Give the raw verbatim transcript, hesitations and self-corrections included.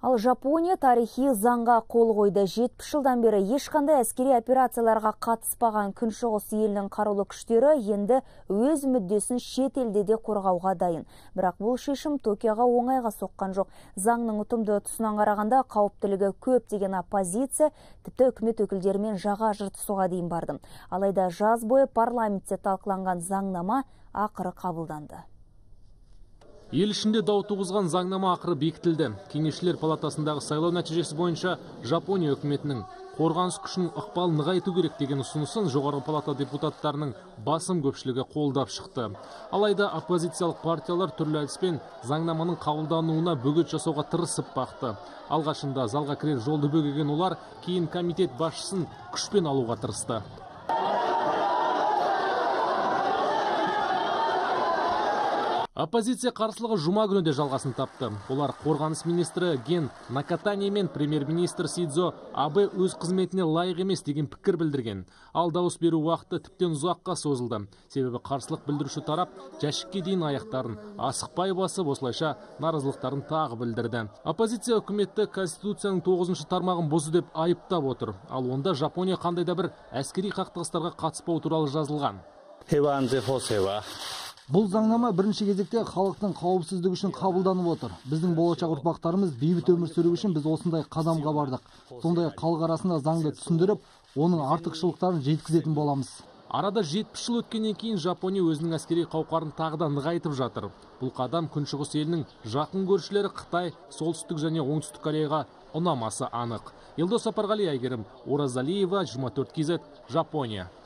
Ал Жапония тарихи заңға қол қойды. жетпіс жылдан бері ешқандай әскери операцияларға қатыспаған күншығыс елінің қарулы күштері енді өз мүддесін шет елде де қорғауға дайын. Бірақ бұл шешім Токиоға оңайға соққан жоқ. Заңның ұтымды тұсынан қарағанда қауіптілігі көп деген оппозиция тіпті үкімет өкілдерімен жаға жыртысуға дейін барды. Алайда жаз бойы парламентте талқыланған заңнама ақыры қабылданды. Ел ішінде дау туғызған заңнама ақыры бекітілді. Кеңесшілер палатасындағы сайлау нәтижесі бойынша Жапония үкіметінің қорғаныс күшінің ықпалын нығайту керек деген ұсынысын жоғарғы палата депутаттарының басым көпшілігі қолдап шықты. Алайда оппозициялық партиялар түрлі әдіспен заңнаманың қабылдануына бөгет жасауға тырысып бақты. Алғашында залға кірер жолды бөгеген олар кейін комитет басшысын күшпен алуға тырысты. Оппозиция қарсылығы жұма күні де жалғасын тапты. Олар қорғаныс министрі Ген Накатани мен премьер-министр Сидзо Абе өз қызметіне лайық емес деген пікір білдірген. Ал дауыс беру уақыты тіптен ұзаққа созылды. Себебі қарсылық білдіруші тарап жәшікке дейін аяқтарын асықпай басып, осылайша наразылықтарын тағы білдірді. Оппозиция үкіметті Конституцияның тоғызыншы тармағын бұзды деп айыптап отыр. Ал онда Жапония қандай да бір әскери қақтығыстарға қатыспау туралы жазылған. Бұл заңнама бірінші кезекте халықтың қауіпсіздігі үшін қабылданып отыр. Біздің болашақ ұрпақтарымыз бейбіт өмір сүру үшін біз осындай қадамға бардық. Сондай халық арасында заңды түсіндіріп, оның артықшылықтарын жеткізетін боламыз. Арада жетпіс жыл өткеннен кейін Жапония өзінің әскери қауқарын тағы да нығайтып жатыр. Бұл қадам күншығыс елінің жақын көршілері Қытай, Солтүстік және Оңтүстік Кореяға ұнамасы анық. Елдос Сапарғали, Әйгерім Оразалиева, жиырма төрт кей зет, Жапония.